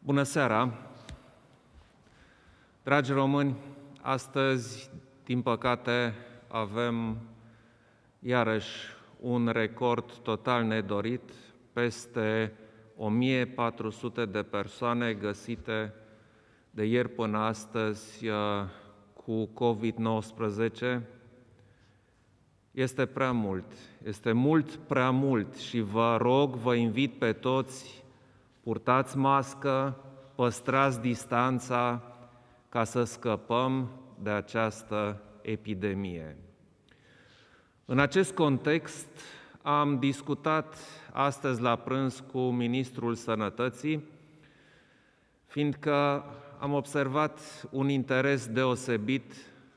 Bună seara! Dragi români, astăzi, din păcate, avem iarăși un record total nedorit, peste 1400 de persoane găsite de ieri până astăzi cu COVID-19. Este prea mult, este mult prea mult și vă rog, vă invit pe toți, purtați mască, păstrați distanța ca să scăpăm de această epidemie. În acest context am discutat astăzi la prânz cu Ministrul Sănătății, fiindcă am observat un interes deosebit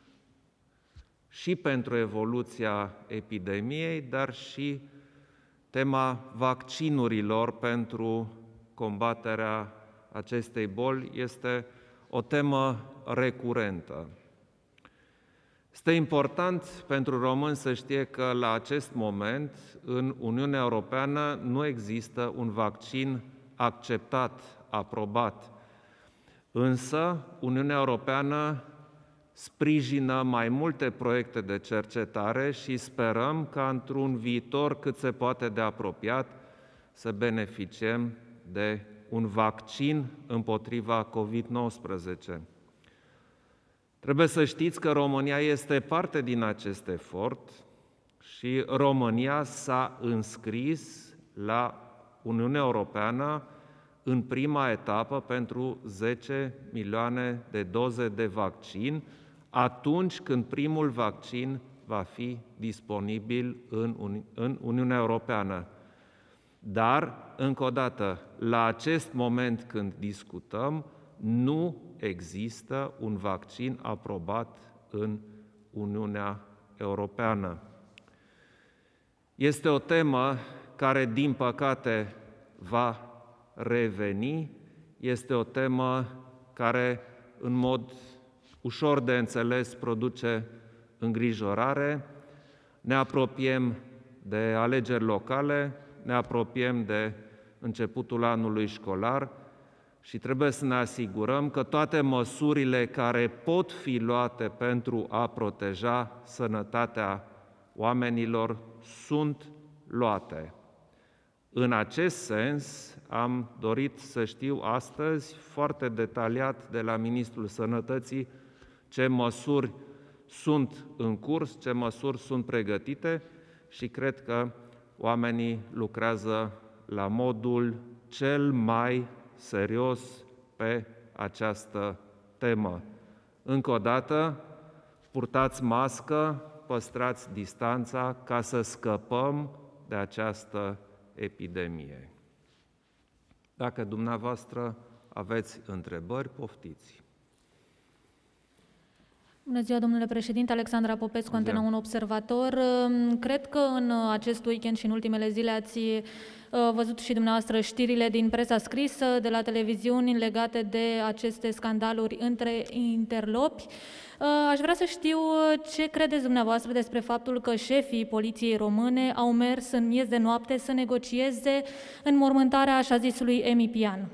și pentru evoluția epidemiei, dar și tema vaccinurilor pentru combaterea acestei boli este o temă recurentă. Este important pentru români să știe că la acest moment în Uniunea Europeană nu există un vaccin acceptat, aprobat. Însă Uniunea Europeană sprijină mai multe proiecte de cercetare și sperăm ca într-un viitor cât se poate de apropiat să beneficiem de un vaccin împotriva COVID-19. Trebuie să știți că România este parte din acest efort și România s-a înscris la Uniunea Europeană în prima etapă pentru 10 milioane de doze de vaccin, atunci când primul vaccin va fi disponibil în Uniunea Europeană. Dar, încă o dată, la acest moment când discutăm, nu există un vaccin aprobat în Uniunea Europeană. Este o temă care, din păcate, va reveni, este o temă care, în mod ușor de înțeles, produce îngrijorare. Ne apropiem de alegeri locale, ne apropiem de începutul anului școlar și trebuie să ne asigurăm că toate măsurile care pot fi luate pentru a proteja sănătatea oamenilor sunt luate. În acest sens, am dorit să știu astăzi foarte detaliat de la Ministrul Sănătății ce măsuri sunt în curs, ce măsuri sunt pregătite și cred că oamenii lucrează la modul cel mai serios pe această temă. Încă o dată, purtați mască, păstrați distanța ca să scăpăm de această epidemie. Dacă dumneavoastră aveți întrebări, poftiți. Bună ziua, domnule președinte, Alexandra Popescu, Antena 1 Observator. Cred că în acest weekend și în ultimele zile ați văzut și dumneavoastră știrile din presa scrisă, de la televiziuni legate de aceste scandaluri între interlopi. Aș vrea să știu ce credeți dumneavoastră despre faptul că șefii poliției române au mers în miez de noapte să negocieze înmormântarea așa zisului Emi Pian.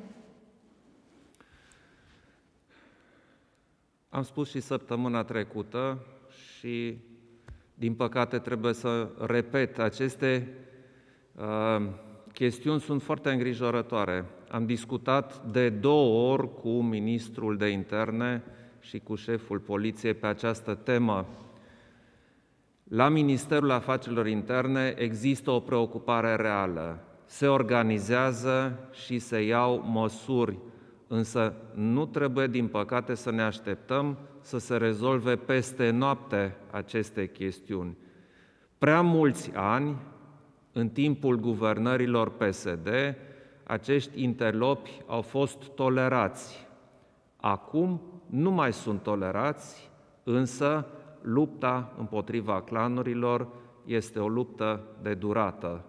Am spus și săptămâna trecută și, din păcate, trebuie să repet, aceste chestiuni sunt foarte îngrijorătoare. Am discutat de 2 ori cu ministrul de interne și cu șeful poliției pe această temă. La Ministerul Afacerilor Interne există o preocupare reală. Se organizează și se iau măsuri, însă nu trebuie, din păcate, să ne așteptăm să se rezolve peste noapte aceste chestiuni. Prea mulți ani, în timpul guvernărilor PSD, acești interlopi au fost tolerați. Acum nu mai sunt tolerați, însă lupta împotriva clanurilor este o luptă de durată.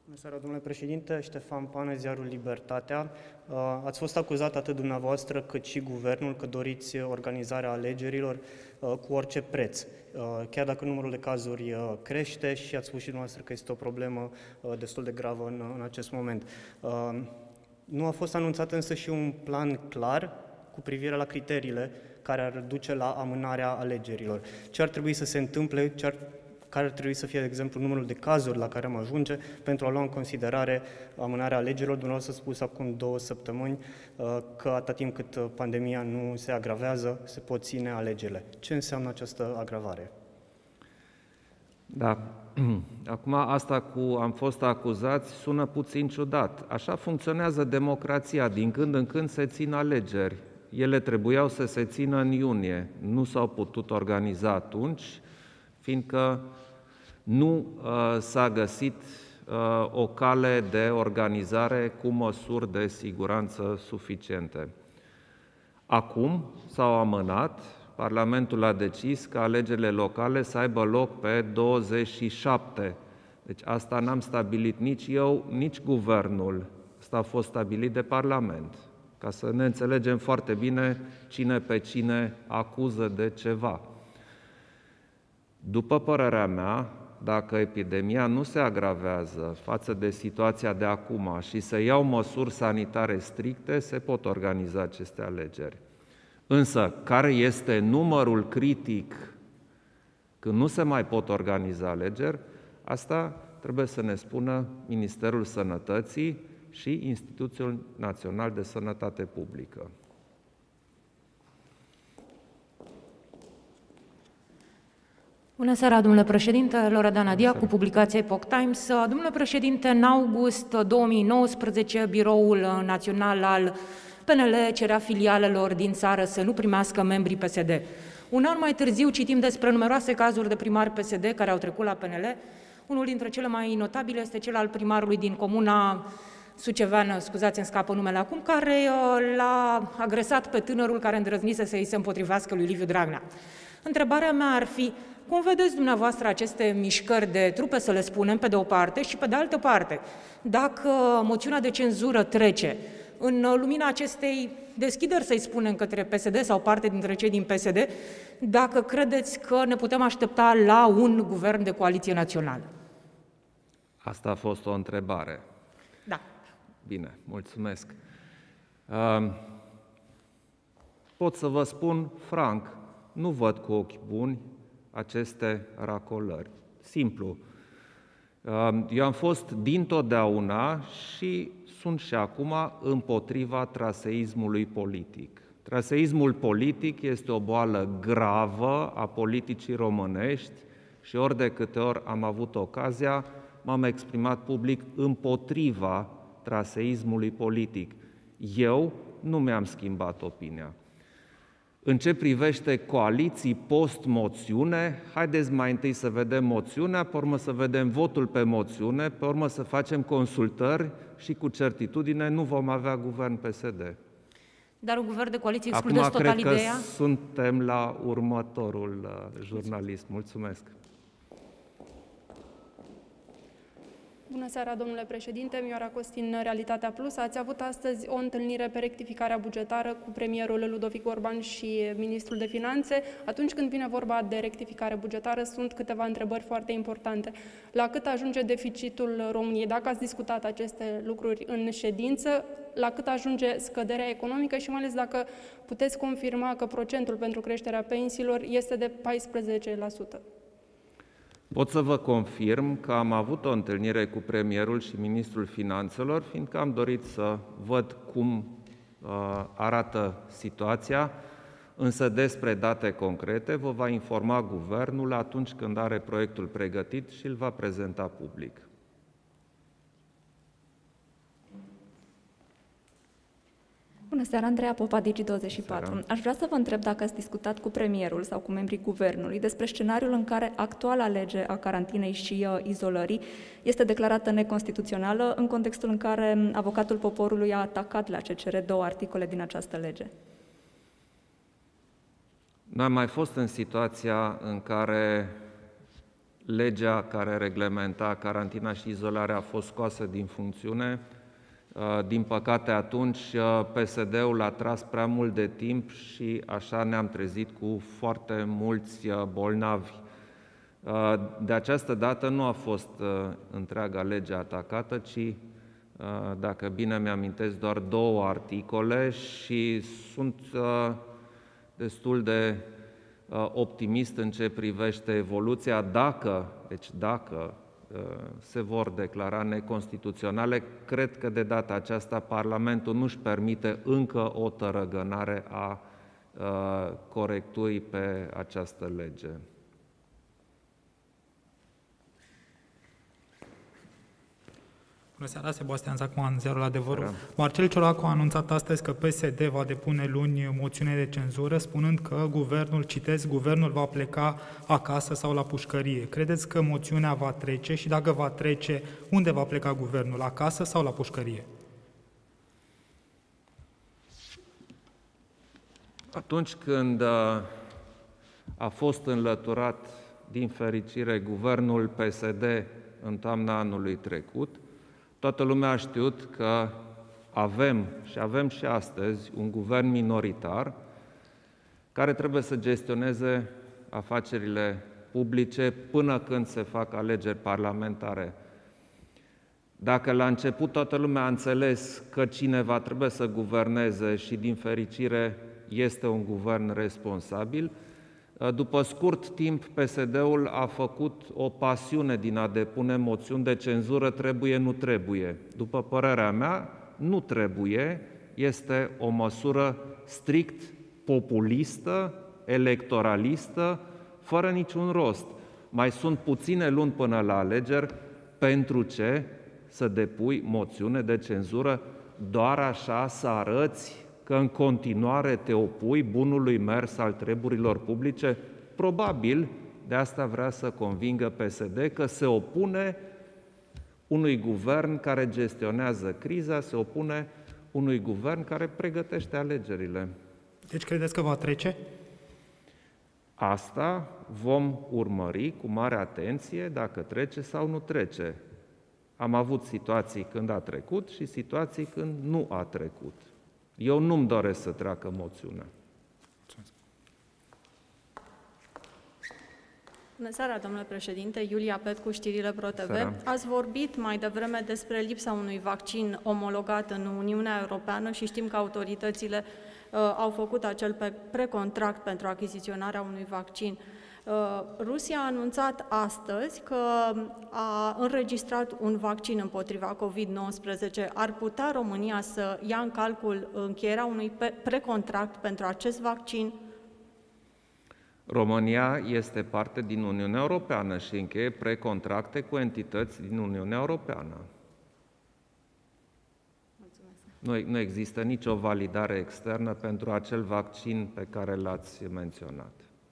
Bună seara, domnule președinte. Ștefan Pană, ziarul Libertatea. Ați fost acuzat atât dumneavoastră cât și guvernul că doriți organizarea alegerilor cu orice preț. Chiar dacă numărul de cazuri crește și ați spus și dumneavoastră că este o problemă destul de gravă în acest moment. Nu a fost anunțat însă și un plan clar cu privire la criteriile care ar duce la amânarea alegerilor. Ce ar trebui să se întâmple, care ar trebui să fie, de exemplu, numărul de cazuri la care am ajunge pentru a lua în considerare amânarea alegerilor. Dumneavoastră a spus acum 2 săptămâni că atâta timp cât pandemia nu se agravează, se pot ține alegerile. Ce înseamnă această agravare? Da. Acum, asta cu am fost acuzați sună puțin ciudat. Așa funcționează democrația. Din când în când se țin alegeri. Ele trebuiau să se țină în iunie. Nu s-au putut organiza atunci, fiindcă nu s-a găsit o cale de organizare cu măsuri de siguranță suficiente. Acum s-au amânat, Parlamentul a decis ca alegerile locale să aibă loc pe 27. Deci asta n-am stabilit nici eu, nici guvernul. Asta a fost stabilit de Parlament, ca să ne înțelegem foarte bine cine pe cine acuză de ceva. După părerea mea, dacă epidemia nu se agravează față de situația de acum și se iau măsuri sanitare stricte, se pot organiza aceste alegeri. Însă, care este numărul critic când nu se mai pot organiza alegeri, asta trebuie să ne spună Ministerul Sănătății și Institutul Național de Sănătate Publică. Bună seara, domnule președinte, Loredana Dia, cu publicația Epoch Times. Domnule președinte, în august 2019, Biroul Național al PNL cerea filialelor din țară să nu primească membrii PSD. Un an mai târziu citim despre numeroase cazuri de primari PSD care au trecut la PNL. Unul dintre cele mai notabile este cel al primarului din comuna suceveană, scuzați, îmi scapă numele acum, care l-a agresat pe tânărul care îndrăznise să îi se împotrivească lui Liviu Dragnea. Întrebarea mea ar fi: cum vedeți dumneavoastră aceste mișcări de trupe, să le spunem, pe de o parte, și pe de altă parte, dacă moțiunea de cenzură trece, în lumina acestei deschideri, să-i spunem, către PSD sau parte dintre cei din PSD, dacă credeți că ne putem aștepta la un guvern de coaliție națională? Asta a fost o întrebare. Da. Bine, mulțumesc. Pot să vă spun franc, nu văd cu ochi buni aceste racolări. Simplu. Eu am fost dintotdeauna și sunt și acum împotriva traseismului politic. Traseismul politic este o boală gravă a politicii românești și ori de câte ori am avut ocazia, m-am exprimat public împotriva traseismului politic. Eu nu mi-am schimbat opinia. În ce privește coaliții post-moțiune, haideți mai întâi să vedem moțiunea, pe urmă să vedem votul pe moțiune, pe urmă să facem consultări și cu certitudine nu vom avea guvern PSD. Dar un guvern de coaliție excludeți total ideea? Acum cred că suntem la următorul jurnalist. Mulțumesc! Bună seara, domnule președinte, Mioara Costin, Realitatea Plus. Ați avut astăzi o întâlnire pe rectificarea bugetară cu premierul Ludovic Orban și ministrul de Finanțe. Atunci când vine vorba de rectificare bugetară, sunt câteva întrebări foarte importante. La cât ajunge deficitul României? Dacă ați discutat aceste lucruri în ședință, la cât ajunge scăderea economică și mai ales dacă puteți confirma că procentul pentru creșterea pensiilor este de 14%. Pot să vă confirm că am avut o întâlnire cu premierul și ministrul finanțelor, fiindcă am dorit să văd cum arată situația, însă despre date concrete vă va informa guvernul atunci când are proiectul pregătit și îl va prezenta public. Bună seara, Andreea Popa, Digi24. Aș vrea să vă întreb dacă ați discutat cu premierul sau cu membrii guvernului despre scenariul în care actuala lege a carantinei și izolării este declarată neconstituțională, în contextul în care avocatul poporului a atacat la CCR 2 articole din această lege. Noi am mai fost în situația în care legea care reglementa carantina și izolarea a fost scoasă din funcțiune. Din păcate, atunci PSD-ul a tras prea mult de timp și așa ne-am trezit cu foarte mulți bolnavi. De această dată nu a fost întreaga lege atacată, ci, dacă bine mi-amintesc, doar 2 articole și sunt destul de optimist în ce privește evoluția, dacă se vor declara neconstituționale. Cred că de data aceasta Parlamentul nu-și permite încă o tărăgănare a corecturii pe această lege. Bună seara, Sebastian Zacman, Ziarul Adevărul. Marcel Ciolacu a anunțat astăzi că PSD va depune luni moțiune de cenzură, spunând că guvernul, citez, guvernul va pleca acasă sau la pușcărie. Credeți că moțiunea va trece și dacă va trece, unde va pleca guvernul, acasă sau la pușcărie? Atunci când a fost înlăturat, din fericire, guvernul PSD în toamna anului trecut, toată lumea a știut că avem și astăzi un guvern minoritar care trebuie să gestioneze afacerile publice până când se fac alegeri parlamentare. Dacă la început toată lumea a înțeles că cineva trebuie să guverneze și, din fericire, este un guvern responsabil, după scurt timp, PSD-ul a făcut o pasiune din a depune moțiuni de cenzură trebuie, nu trebuie. După părerea mea, nu trebuie, este o măsură strict populistă, electoralistă, fără niciun rost. Mai sunt puține luni până la alegeri, pentru ce să depui moțiune de cenzură? Doar așa să arăți că în continuare te opui bunului mers al treburilor publice? Probabil de asta vrea să convingă PSD că se opune unui guvern care gestionează criza, se opune unui guvern care pregătește alegerile. Deci credeți că va trece? Asta vom urmări cu mare atenție dacă trece sau nu trece. Am avut situații când a trecut și situații când nu a trecut. Eu nu-mi doresc să treacă moțiunea. Bună seara, domnule președinte. Iulia Petcu, Știrile ProTV. Ați vorbit mai devreme despre lipsa unui vaccin omologat în Uniunea Europeană și știm că autoritățile au făcut acel precontract pentru achiziționarea unui vaccin. Rusia a anunțat astăzi că a înregistrat un vaccin împotriva COVID-19. Ar putea România să ia în calcul încheierea unui precontract pentru acest vaccin? România este parte din Uniunea Europeană și încheie precontracte cu entități din Uniunea Europeană. Nu există nicio validare externă pentru acel vaccin pe care l-ați menționat.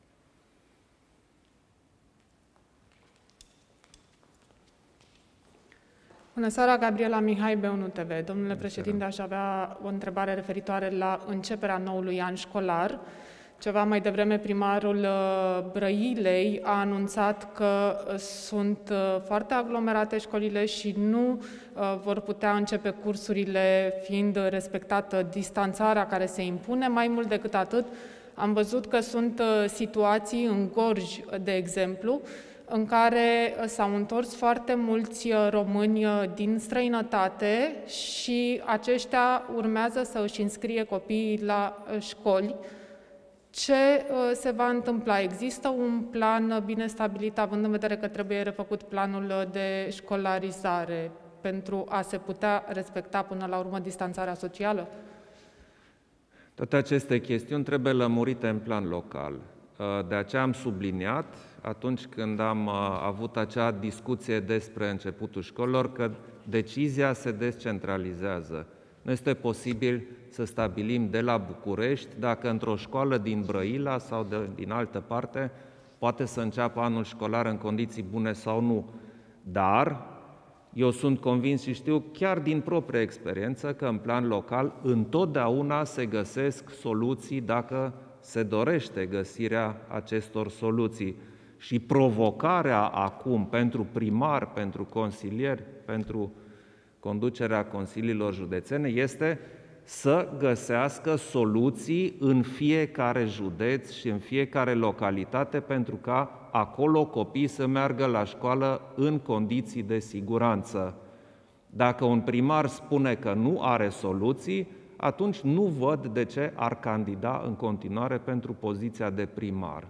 Bună seara, Gabriela Mihai, B1 TV. Domnule președinte, aș avea o întrebare referitoare la începerea noului an școlar. Ceva mai devreme, primarul Brăilei a anunțat că sunt foarte aglomerate școlile și nu vor putea începe cursurile, fiind respectată distanțarea care se impune. Mai mult decât atât, am văzut că sunt situații în Gorj, de exemplu, în care s-au întors foarte mulți români din străinătate și aceștia urmează să își înscrie copiii la școli. Ce se va întâmpla? Există un plan bine stabilit, având în vedere că trebuie refăcut planul de școlarizare pentru a se putea respecta până la urmă distanțarea socială? Toate aceste chestiuni trebuie lămurite în plan local. De aceea am subliniat, atunci când am avut acea discuție despre începutul școlilor, că decizia se descentralizează. Nu este posibil să stabilim de la București dacă într-o școală din Brăila sau din altă parte poate să înceapă anul școlar în condiții bune sau nu. Dar eu sunt convins și știu chiar din propria experiență că în plan local întotdeauna se găsesc soluții dacă se dorește găsirea acestor soluții. Și provocarea acum pentru primar, pentru consilieri, pentru conducerea consiliilor județene este să găsească soluții în fiecare județ și în fiecare localitate pentru ca acolo copiii să meargă la școală în condiții de siguranță. Dacă un primar spune că nu are soluții, atunci nu văd de ce ar candida în continuare pentru poziția de primar.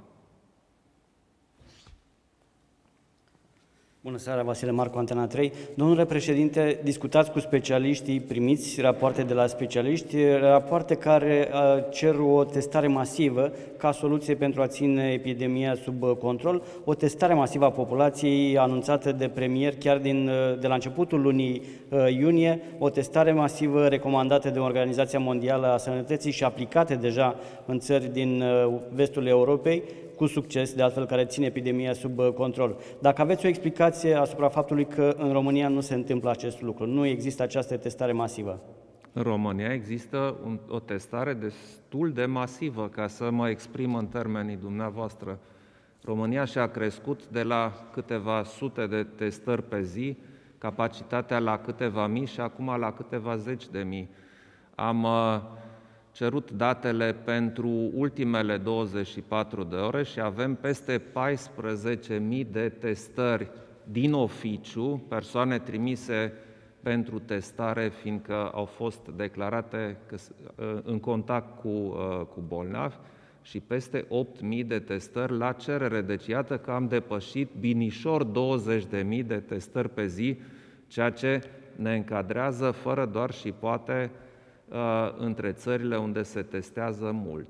Bună seara, Vasile Marcu, Antena 3. Domnule președinte, discutați cu specialiștii, primiți rapoarte de la specialiști, rapoarte care cer o testare masivă ca soluție pentru a ține epidemia sub control, o testare masivă a populației anunțată de premier chiar de la începutul lunii iunie, o testare masivă recomandată de Organizația Mondială a Sănătății și aplicate deja în țări din vestul Europei, cu succes, de altfel, care ține epidemia sub control. Dacă aveți o explicație asupra faptului că în România nu se întâmplă acest lucru, nu există această testare masivă. În România există o testare destul de masivă, ca să mă exprim în termenii dumneavoastră. România și-a crescut de la câteva sute de testări pe zi, capacitatea la câteva mii și acum la câteva zeci de mii. Am cerut datele pentru ultimele 24 de ore și avem peste 14.000 de testări din oficiu, persoane trimise pentru testare, fiindcă au fost declarate în contact cu bolnavi, și peste 8.000 de testări la cerere. Deci iată că am depășit binișor 20.000 de testări pe zi, ceea ce ne încadrează fără doar și poate între țările unde se testează mult.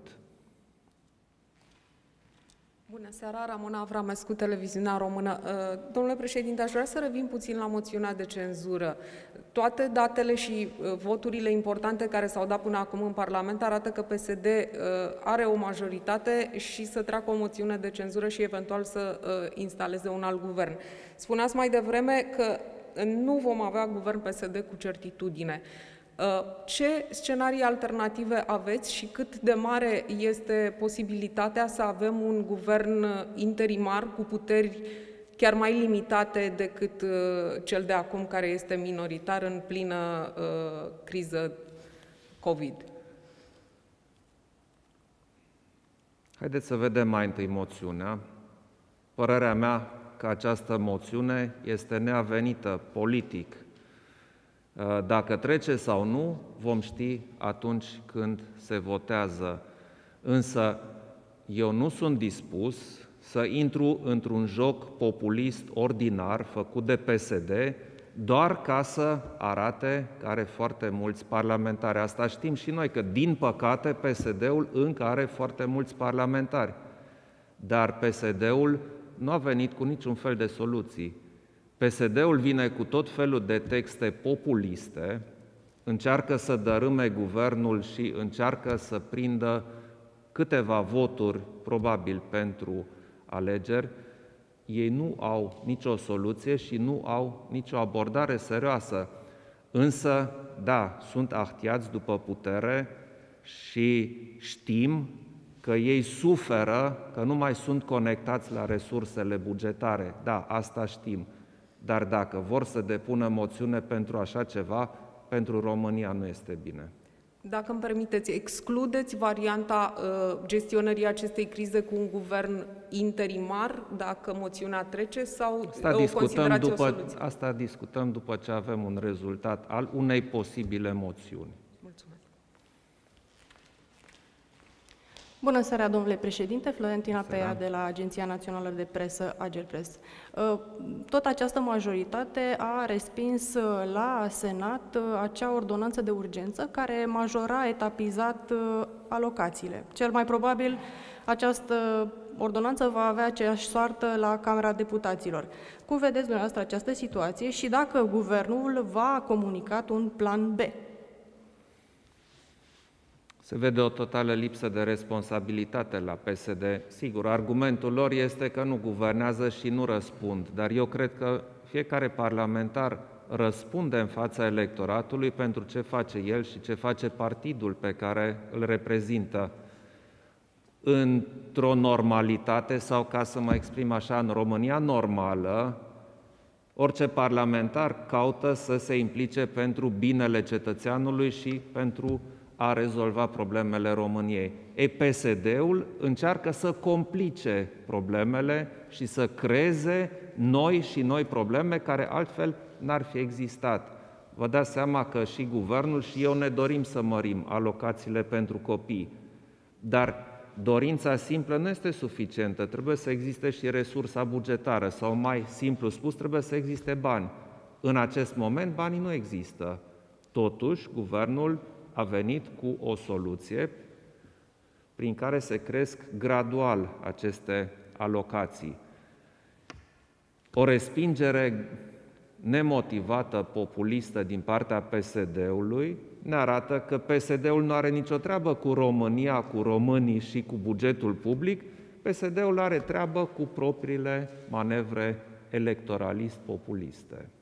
Bună seara, Ramona Avramescu, Televiziunea Română. Domnule președinte, aș vrea să revin puțin la moțiunea de cenzură. Toate datele și voturile importante care s-au dat până acum în Parlament arată că PSD are o majoritate și să treacă o moțiune de cenzură și eventual să instaleze un alt guvern. Spuneați mai devreme că nu vom avea guvern PSD cu certitudine. Ce scenarii alternative aveți și cât de mare este posibilitatea să avem un guvern interimar cu puteri chiar mai limitate decât cel de acum, care este minoritar în plină criză COVID? Haideți să vedem mai întâi moțiunea. Părerea mea că această moțiune este neavenită politic. Dacă trece sau nu, vom ști atunci când se votează. Însă eu nu sunt dispus să intru într-un joc populist ordinar făcut de PSD doar ca să arate că are foarte mulți parlamentari. Asta știm și noi, că din păcate PSD-ul încă are foarte mulți parlamentari. Dar PSD-ul nu a venit cu niciun fel de soluții. PSD-ul vine cu tot felul de texte populiste, încearcă să dărâme guvernul și încearcă să prindă câteva voturi, probabil pentru alegeri. Ei nu au nicio soluție și nu au nicio abordare serioasă. Însă, da, sunt ahtiați după putere și știm că ei suferă, că nu mai sunt conectați la resursele bugetare. Da, asta știm. Dar dacă vor să depună moțiune pentru așa ceva, pentru România nu este bine. Dacă îmi permiteți, excludeți varianta gestionării acestei crize cu un guvern interimar, dacă moțiunea trece, sau o considerați o soluție? Asta discutăm după ce avem un rezultat al unei posibile moțiuni. Mulțumesc. Bună seara, domnule președinte, Florentina Peia de la Agenția Națională de Presă, Agelpres. Tot această majoritate a respins la Senat acea ordonanță de urgență care majora etapizat alocațiile. Cel mai probabil această ordonanță va avea aceeași soartă la Camera Deputaților. Cum vedeți dumneavoastră această situație și dacă guvernul va comunica un plan B? Se vede o totală lipsă de responsabilitate la PSD. Sigur, argumentul lor este că nu guvernează și nu răspund, dar eu cred că fiecare parlamentar răspunde în fața electoratului pentru ce face el și ce face partidul pe care îl reprezintă. într-o normalitate sau, ca să mă exprim așa, în România normală, orice parlamentar caută să se implice pentru binele cetățeanului și pentru a rezolva problemele României. PSD-ul încearcă să complice problemele și să creeze noi probleme care altfel n-ar fi existat. Vă dați seama că și guvernul și eu ne dorim să mărim alocațiile pentru copii, dar dorința simplă nu este suficientă, trebuie să existe și resursa bugetară sau, mai simplu spus, trebuie să existe bani. În acest moment banii nu există. Totuși, guvernul a venit cu o soluție prin care se cresc gradual aceste alocații. O respingere nemotivată, populistă din partea PSD-ului ne arată că PSD-ul nu are nicio treabă cu România, cu românii și cu bugetul public. PSD-ul are treabă cu propriile manevre electoralist-populiste.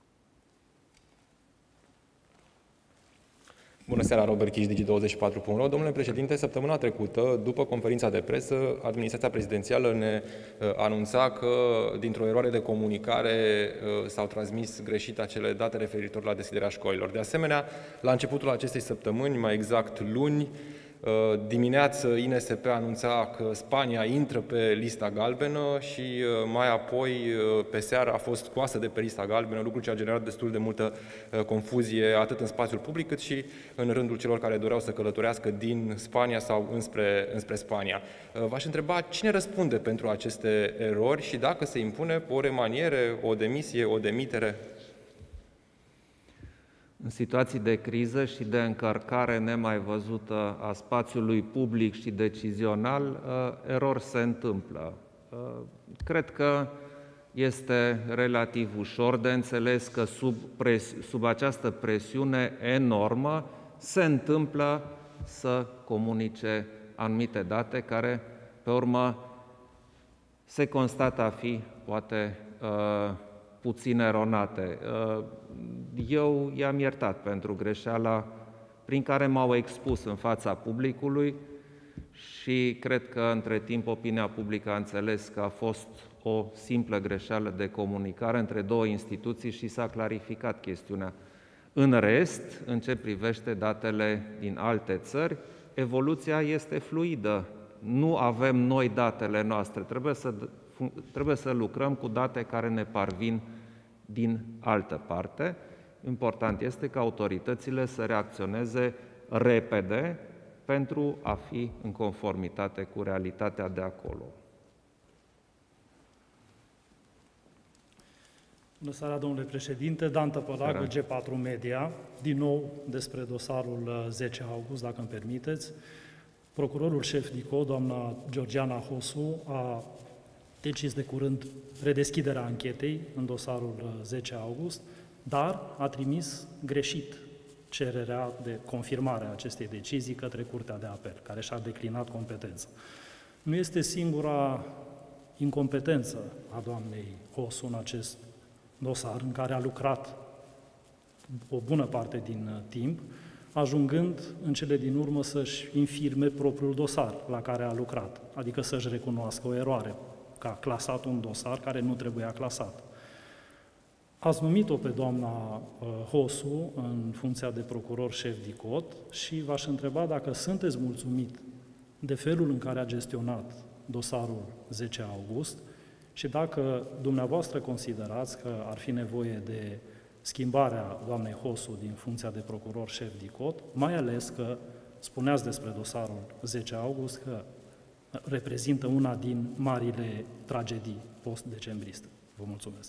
Bună seara, Robert Chiș, Digi24.ro. Domnule președinte, săptămâna trecută, după conferința de presă, administrația prezidențială ne anunța că, dintr-o eroare de comunicare, s-au transmis greșit acele date referitor la deschiderea școlilor. De asemenea, la începutul acestei săptămâni, mai exact luni, dimineață, INSP anunța că Spania intră pe lista galbenă și mai apoi, pe seară, a fost scoasă de pe lista galbenă, lucru ce a generat destul de multă confuzie atât în spațiul public cât și în rândul celor care doreau să călătorească din Spania sau înspre Spania. V-aș întreba cine răspunde pentru aceste erori și dacă se impune o remaniere, o demisie, o demitere? În situații de criză și de încărcare nemai văzută a spațiului public și decizional, erori se întâmplă. Cred că este relativ ușor de înțeles că sub această presiune enormă se întâmplă să comunice anumite date care, pe urmă, se constată a fi, poate, puțin eronate. Eu i-am iertat pentru greșeala prin care m-au expus în fața publicului și cred că între timp opinia publică a înțeles că a fost o simplă greșeală de comunicare între două instituții și s-a clarificat chestiunea. În rest, în ce privește datele din alte țări, evoluția este fluidă. Nu avem noi datele noastre, trebuie să lucrăm cu date care ne parvin din altă parte. Important este ca autoritățile să reacționeze repede pentru a fi în conformitate cu realitatea de acolo. Bună seara, domnule președinte. Dan Tăpăragu, G4 Media. Din nou despre dosarul 10 august, dacă îmi permiteți. Procurorul șef DICO, doamna Georgiana Hosu, a decis de curând redeschiderea anchetei în dosarul 10 august, dar a trimis greșit cererea de confirmare a acestei decizii către Curtea de Apel, care și-a declinat competența. Nu este singura incompetență a doamnei Hosu în acest dosar, în care a lucrat o bună parte din timp, ajungând în cele din urmă să-și infirme propriul dosar la care a lucrat, adică să-și recunoască o eroare, că a clasat un dosar care nu trebuia clasat. Ați numit-o pe doamna Hosu în funcția de procuror șef DICOT și v-aș întreba dacă sunteți mulțumit de felul în care a gestionat dosarul 10 august și dacă dumneavoastră considerați că ar fi nevoie de schimbarea doamnei Hosu din funcția de procuror șef DICOT, mai ales că spuneați despre dosarul 10 august că reprezintă una din marile tragedii post-decembriste. Vă mulțumesc.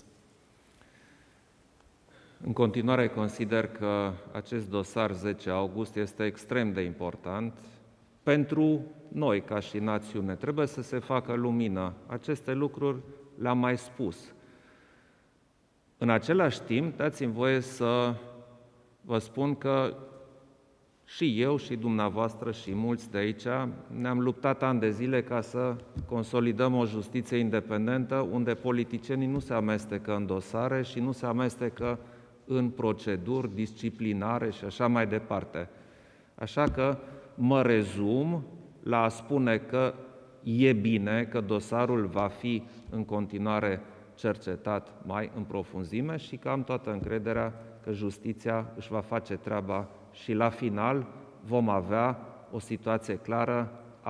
În continuare consider că acest dosar 10 august este extrem de important pentru noi ca și națiune. Trebuie să se facă lumină. Aceste lucruri le-am mai spus. În același timp, dați-mi voie să vă spun că și eu și dumneavoastră și mulți de aici ne-am luptat ani de zile ca să consolidăm o justiție independentă unde politicienii nu se amestecă în dosare și nu se amestecă în proceduri disciplinare și așa mai departe. Așa că mă rezum la a spune că e bine că dosarul va fi în continuare cercetat mai în profunzime și că am toată încrederea că justiția își va face treaba și la final vom avea o situație clară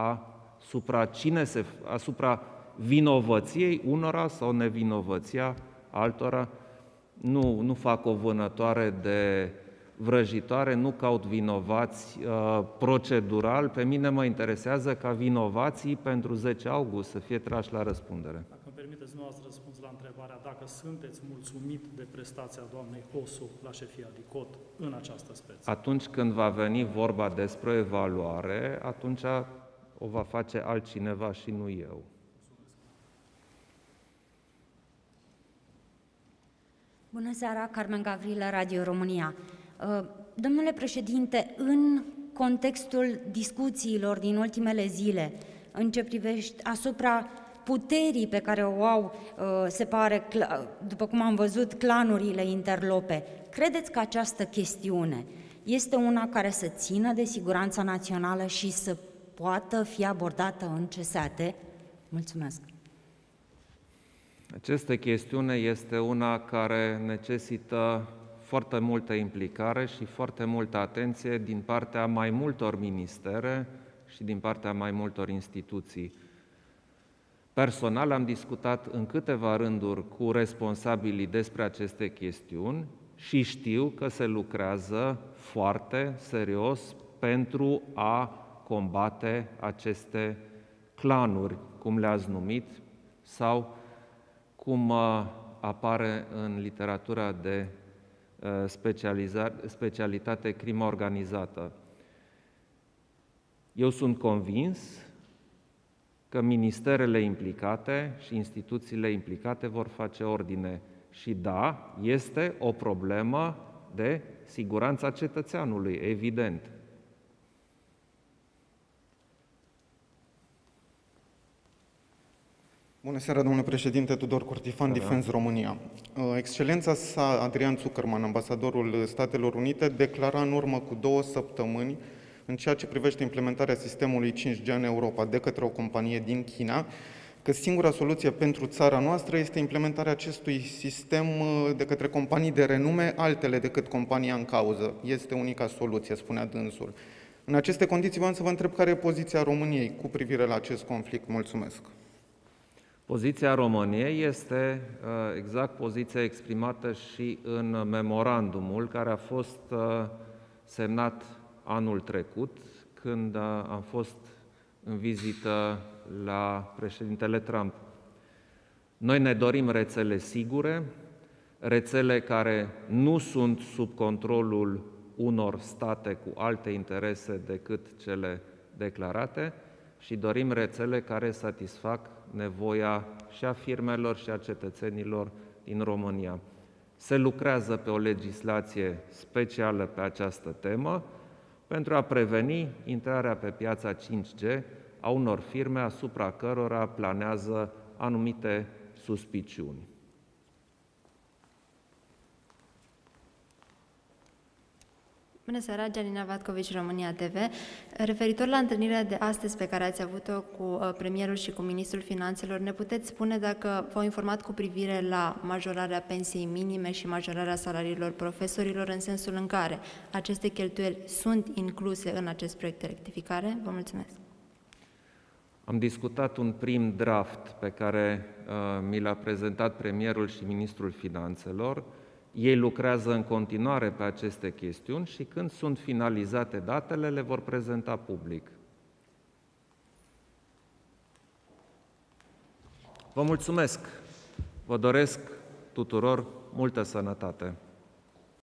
asupra vinovăției unora sau nevinovăția altora. Nu fac o vânătoare de vrăjitoare, nu caut vinovați procedural. Pe mine mă interesează ca vinovații pentru 10 august să fie trași la răspundere. Dacă îmi permiteți, nu ați răspuns la întrebarea dacă sunteți mulțumit de prestația doamnei Hosu la șefia DICOT în această speță. Atunci când va veni vorba despre evaluare, atunci o va face altcineva și nu eu. Bună seara, Carmen Gavrilă, Radio România. Domnule președinte, în contextul discuțiilor din ultimele zile, în ce privește asupra puterii pe care o au, se pare, după cum am văzut, clanurile interlope, credeți că această chestiune este una care să țină de siguranța națională și să poată fi abordată în CSAT? Mulțumesc. Această chestiune este una care necesită foarte multă implicare și foarte multă atenție din partea mai multor ministere și din partea mai multor instituții. Personal am discutat în câteva rânduri cu responsabilii despre aceste chestiuni și știu că se lucrează foarte serios pentru a combate aceste clanuri, cum le-ați numit, sau cum apare în literatura de specialitate crimă organizată. Eu sunt convins că ministerele implicate și instituțiile implicate vor face ordine. Și da, este o problemă de siguranța cetățeanului, evident. Bună seara, domnule președinte, Tudor Cortifan, Defense România. Excelența sa, Adrian Zuckerman, ambasadorul Statelor Unite, declara în urmă cu 2 săptămâni, în ceea ce privește implementarea sistemului 5G în Europa de către o companie din China, că singura soluție pentru țara noastră este implementarea acestui sistem de către companii de renume, altele decât compania în cauză. Este unica soluție, spunea dânsul. În aceste condiții, vreau să vă întreb care e poziția României cu privire la acest conflict. Mulțumesc. Poziția României este exact poziția exprimată și în memorandumul care a fost semnat anul trecut, când am fost în vizită la președintele Trump. Noi ne dorim rețele sigure, rețele care nu sunt sub controlul unor state cu alte interese decât cele declarate și dorim rețele care satisfac nevoia și a firmelor și a cetățenilor din România. Se lucrează pe o legislație specială pe această temă pentru a preveni intrarea pe piața 5G a unor firme asupra cărora planează anumite suspiciuni. Bună seara, Gianina Vatcovici, România TV. Referitor la întâlnirea de astăzi pe care ați avut-o cu premierul și cu ministrul finanțelor, ne puteți spune dacă v-au informat cu privire la majorarea pensiei minime și majorarea salariilor profesorilor, în sensul în care aceste cheltuieli sunt incluse în acest proiect de rectificare? Vă mulțumesc. Am discutat un prim draft pe care mi l-a prezentat premierul și ministrul finanțelor. Ei lucrează în continuare pe aceste chestiuni și când sunt finalizate datele, le vor prezenta public. Vă mulțumesc! Vă doresc tuturor multă sănătate!